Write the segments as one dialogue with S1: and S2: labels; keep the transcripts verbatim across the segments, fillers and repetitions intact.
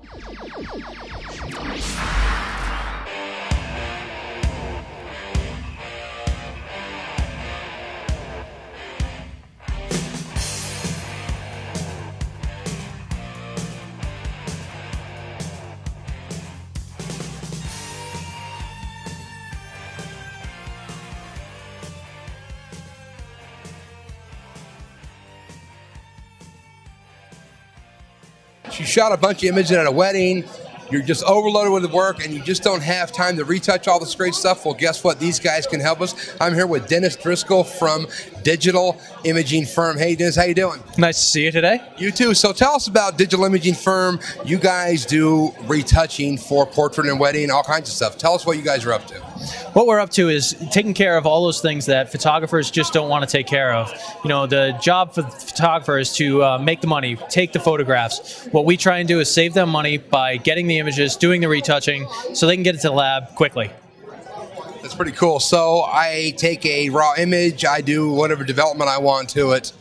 S1: You shot a bunch of images at a wedding, you're just overloaded with the work, and you just don't have time to retouch all this great stuff. Well, guess what? These guys can help us. I'm here with Dennis Driscoll from Digital Imaging Firm. Hey, Dennis, how you doing?
S2: Nice to see you today.
S1: You too. So tell us about Digital Imaging Firm. You guys do retouching for portrait and wedding, all kinds of stuff. Tell us what you guys are up to.
S2: What we're up to is taking care of all those things that photographers just don't want to take care of. You know, the job for the photographer is to uh, make the money, take the photographs. What we try and do is save them money by getting the images, doing the retouching, so they can get it to the lab quickly.
S1: That's pretty cool. So I take a raw image, I do whatever development I want to it,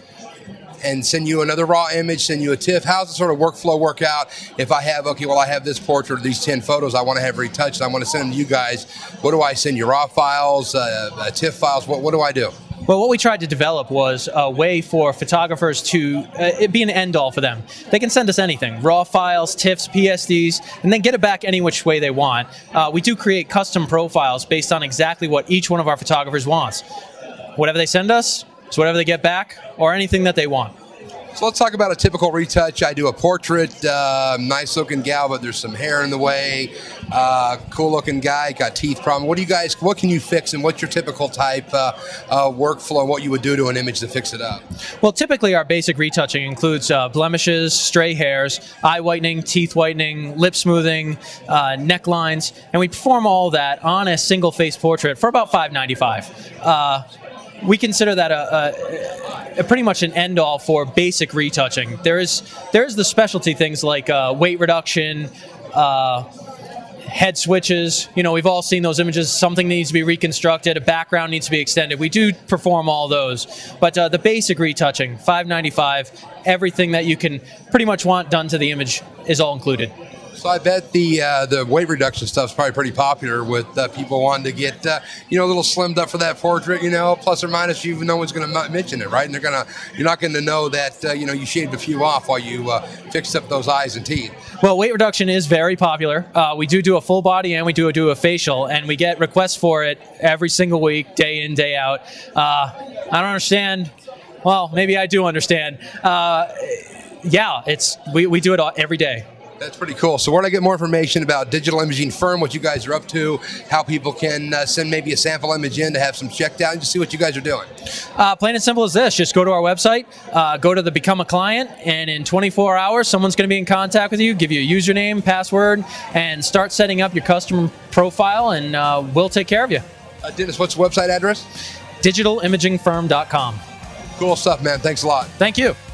S1: and send you another raw image, send you a TIFF. How's the sort of workflow work out? If I have, okay, well, I have this portrait, these ten photos I want to have retouched, I want to send them to you guys. What do I send you? Raw files, uh, uh, TIFF files? What, what do I do?
S2: Well, what we tried to develop was a way for photographers to uh, it be an end-all for them. They can send us anything, raw files, TIFFs, P S Ds, and then get it back any which way they want. Uh, we do create custom profiles based on exactly what each one of our photographers wants. Whatever they send us, it's whatever they get back, or anything that they want.
S1: So let's talk about a typical retouch. I do a portrait, uh, nice looking gal, but there's some hair in the way. Uh, cool looking guy, got teeth problem. What do you guys, what can you fix, and what's your typical type uh, uh, workflow, and what you would do to an image to fix it up?
S2: Well, typically our basic retouching includes uh, blemishes, stray hairs, eye whitening, teeth whitening, lip smoothing, uh, necklines, and we perform all that on a single face portrait for about five ninety-five. Uh, We consider that a, a, a pretty much an end-all for basic retouching. There is there is the specialty things like uh, weight reduction, uh, head switches. You know, we've all seen those images. Something needs to be reconstructed, a background needs to be extended. We do perform all those, but uh, the basic retouching, five ninety-five. Everything that you can pretty much want done to the image is all included.
S1: So I bet the uh, the weight reduction stuff is probably pretty popular with uh, people wanting to get uh, you know, a little slimmed up for that portrait. You know, plus or minus, you no one's going to mention it, right? And they're gonna you're not going to know that uh, you know, you shaved a few off while you uh, fixed up those eyes and teeth.
S2: Well, weight reduction is very popular. Uh, we do do a full body and we do do a facial, and we get requests for it every single week, day in, day out. Uh, I don't understand. Well, maybe I do understand. Uh, yeah, it's we we do it all, every day.
S1: That's pretty cool. So where do I get more information about Digital Imaging Firm, what you guys are up to, how people can uh, send maybe a sample image in to have some checked out and just see what you guys are doing?
S2: Uh, plain and simple as this. Just go to our website, uh, go to the Become a Client, and in twenty-four hours, someone's going to be in contact with you, give you a username, password, and start setting up your customer profile, and uh, we'll take care of you.
S1: Uh, Dennis, what's the website address?
S2: digital imaging firm dot com.
S1: Cool stuff, man. Thanks a lot.
S2: Thank you.